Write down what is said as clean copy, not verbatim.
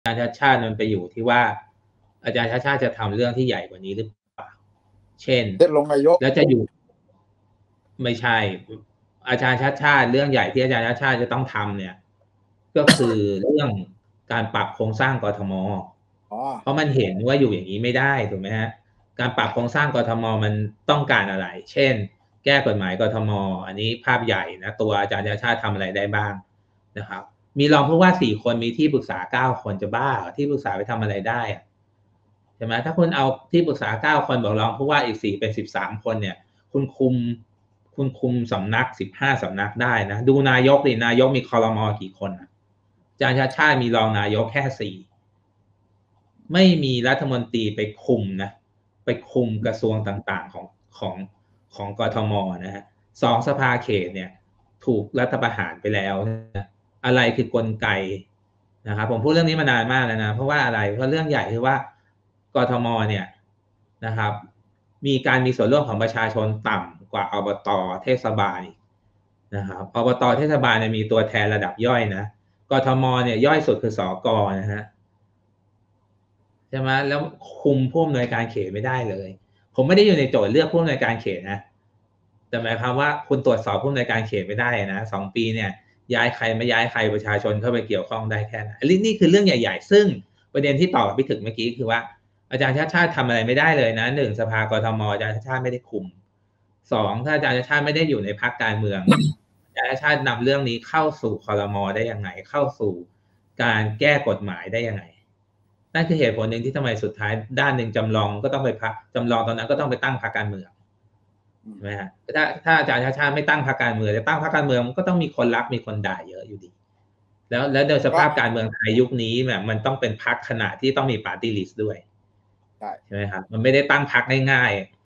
อาจารย์ชัชชาติมันไปอยู่ที่ว่าอาจารย์ชัชชาติจะทำเรื่องที่ใหญ่กว่านี้หรือเปล่าเช่นลงนายกแล้วจะอยู่ไม่ใช่อาจารย์ชัชชาติเรื่องใหญ่ที่อาจารย์ชัชชาติจะต้องทำเนี่ยก็คือเรื่องการปรับโครงสร้างกทม.เพราะมันเห็นว่าอยู่อย่างนี้ไม่ได้ถูกไหมฮะการปรับโครงสร้างกทม.มันต้องการอะไรเช่นแก้กฎหมายกทม.อันนี้ภาพใหญ่นะตัวอาจารย์ชัชชาติทำอะไรได้บ้างนะครับมีรองผู้ว่า4คนมีที่ปรึกษา9คนจะบ้าที่ปรึกษาไปทำอะไรได้ใช่ไหมถ้าคุณเอาที่ปรึกษา9คนบอกรองผู้ว่าอีก4เป็น13คนเนี่ยคุณคุมสำนัก15สำนักได้นะดูนายกดินายกมีครม.กี่คนอาจารย์ชัชชาติมีรองนายกแค่4ไม่มีรัฐมนตรีไปคุมนะไปคุมกระทรวงต่างๆของกทม.นะฮะ2สภาเขตเนี่ยถูกรัฐประหารไปแล้วนะอะไรคือกลไกนะครับผมพูดเรื่องนี้มานานมากแล้วนะเพราะว่าอะไรเพราะเรื่องใหญ่คือว่ากทม.เนี่ยนะครับมีการมีส่วนร่วมของประชาชนต่ำกว่าอบต.เทศบาลนะครับอบต.เทศบาลเนี่ยมีตัวแทนระดับย่อยนะกทม.เนี่ยย่อยสุดคือสก.นะฮะใช่ไหมแล้วคุมผู้อำนวยการเขตไม่ได้เลยผมไม่ได้อยู่ในโจทย์เลือกผู้อำนวยการเขตนะแต่หมายความว่าคุณตรวจสอบผู้อำนวยการเขตไม่ได้นะ2 ปีเนี่ยย้ายใครไม่ย้ายใครประชาชนเข้าไปเกี่ยวข้องได้แค่นั้นนี่คือเรื่องใหญ่ๆซึ่งประเด็นที่ตอบกับพี่ถึกเมื่อกี้คือว่าอาจารย์ชาติชาติทำอะไรไม่ได้เลยนะ1สภากทม.อาจารย์ชาติชาติไม่ได้คุม2ถ้าอาจารย์ชาติชาติไม่ได้อยู่ในพรรคการเมืองอาจารย์ชาติชาตินำเรื่องนี้เข้าสู่ครม.ได้ยังไงเข้าสู่การแก้กฎหมายได้ยังไงนั่นคือเหตุผลหนึ่งที่ทำไมสุดท้ายด้านหนึ่งจำลองก็ต้องไปจำลองตอนนั้นก็ต้องไปตั้งพรรคการเมืองใช่ไหมฮะถ้าอาจารย์ชาติชาติไม่ตั้งพรรคการเมืองจะตั้งพรรคการเมืองก็ต้องมีคนรักมีคนด่าเยอะอยู่ดีแล้วโดยสภาพการเมืองไทยยุคนี้แบบมันต้องเป็นพรรคขณะที่ต้องมีปาร์ตี้ลิสต์ด้วยใช่ไหมครับมันไม่ได้ตั้งพรรคง่ายๆ